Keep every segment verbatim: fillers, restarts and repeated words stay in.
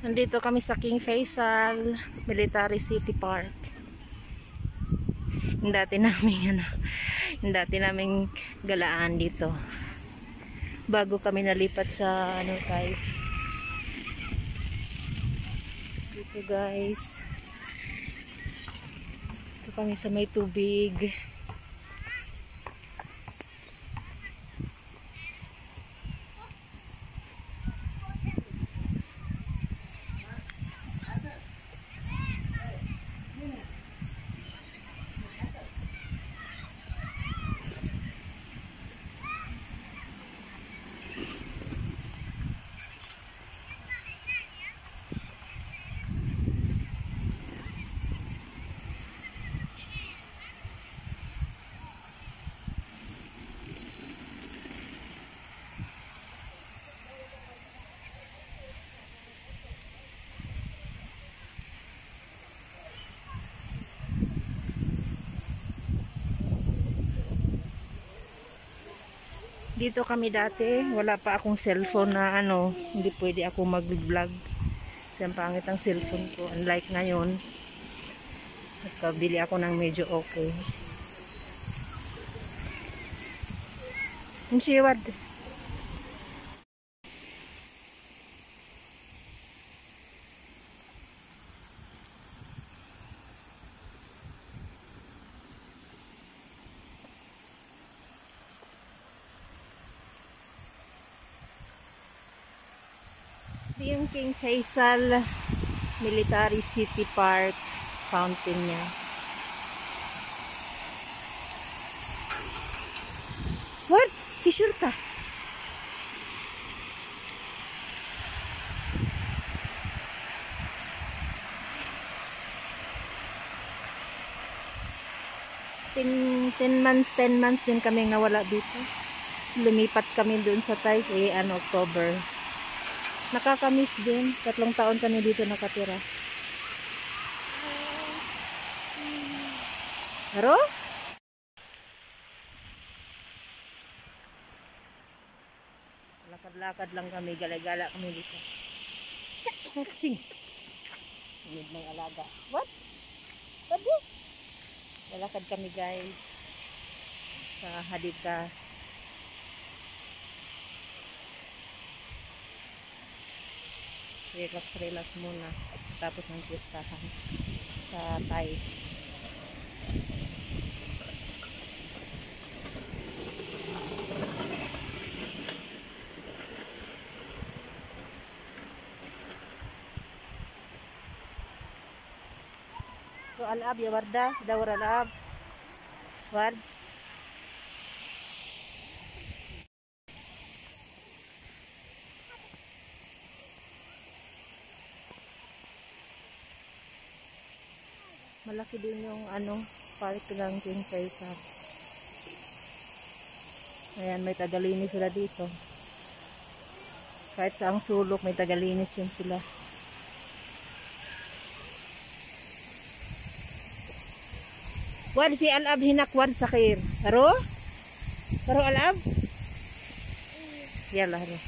Nandito kami sa King Faisal Military City Park. Yung dati namin ano, yung dati naming galaan dito. Bago kami nalipat sa ano guys. Dito guys. Dito kami sa may tubig. Dito kami dati, wala pa akong cellphone na ano, hindi pwede ako mag-vlog. Kasi ang pangit ang cellphone ko. Unlike ngayon, nagkabili ako ng medyo okay. Ang siwad. Ito yung King Faisal Military City Park fountain niya. What? Fissure ka? ten months, ten months din kami nawala dito. Lumipat kami dun sa Taipei, ano, October. Nakakamiss din. Tatlong taon kami dito nakatira. Haro? Lakad-lakad lang kami. Gala-gala kami dito. Ching! Hindi may alaga. What? What do? Lalakad kami guys. Sa Hadika. Relax, relax muna. Tapos ng pistahan sa Thai. So, alab ya Warda. Dawar alab. Ward. Malaki din yung ano, park ng King Faisal. Ayan, may tagalinis sila dito. Kahit sa ang sulok, may tagalinis yun sila. Wad fi alab hinakwad sakir. Haro? Haro alab? Yalah, haro.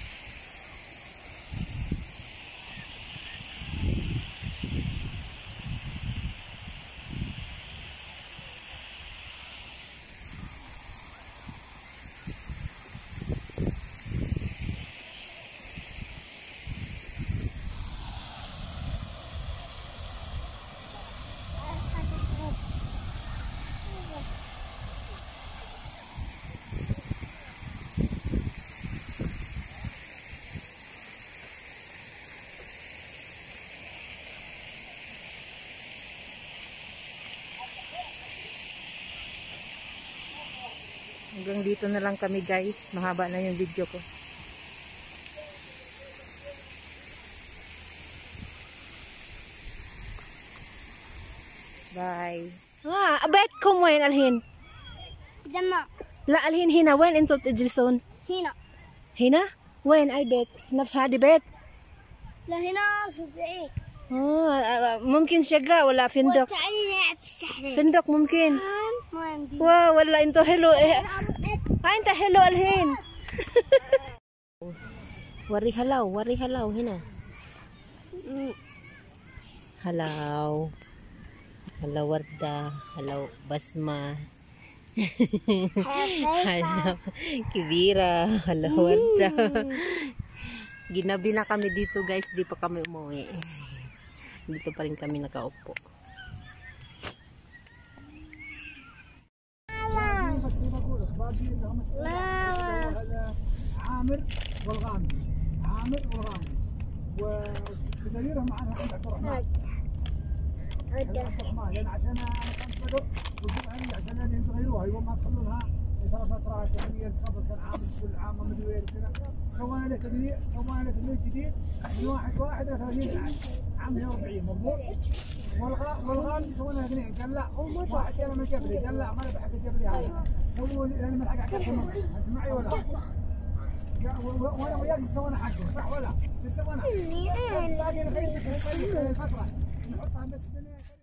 Hanggang dito na lang kami guys. Mahaba na yung video ko. Bye. Ah, abet ko mo yun alhin. Dama. La alhin hina. When into Edilson? Hina. Hina? When I bet? Nafs hadi bet? La hina tubi'i. Oh, mungkin syaga wala findok. وتعالي نلعب في السحلين. Findok mungkin. ما عندي. Wow, wala into hello eh. Ah, into hello alhin. Wari halaw, wari halaw hina. Halaw. Halaw Warda. Halaw Basma. Halaw Kibira. Halaw Warda. Ginabi na kami dito guys. Di pa kami umuwi. Dito pa rin kami nakaupo. عامر والغامدي عامر والغامدي وبدليلهم عنها عند عبد الرحمن عبد الرحمن لان عشان انا كنت بدق وجيب عني عشان هذه يغيروها يوم ما تخلوا لها ثلاث فترات يعني الخبر كان عامل كل عام مدري وين كذا سوينا له تغيير سوينا له تغيير جديد من واحد واحد الى ثلاثين عام عام أربعين مضبوط والغا والغامدي سوينا له اثنين قال لا واحد قال ما جاب لي قال لا ما بحق جاب لي هذا سووا لي انا ملحق حقكم انت معي ولا وانا وياك سوينا حقه صح ولا؟ سوينا. باقي نخلي الفتره نحطها بس